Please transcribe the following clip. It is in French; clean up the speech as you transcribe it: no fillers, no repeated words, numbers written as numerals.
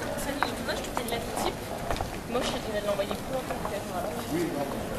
Celle du tournage, tu fais de la type. Moi, je te dirais de l'envoyer plus longtemps peut-être. Voilà.